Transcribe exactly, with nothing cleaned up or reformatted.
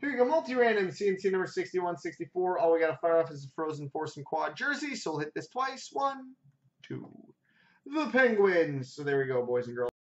Here you go, multi-random, C and C number sixty-one sixty-four. All we got to fire off is a Frozen Foursome Quad jersey, so we'll hit this twice. One, two. The Penguins. So there we go, boys and girls.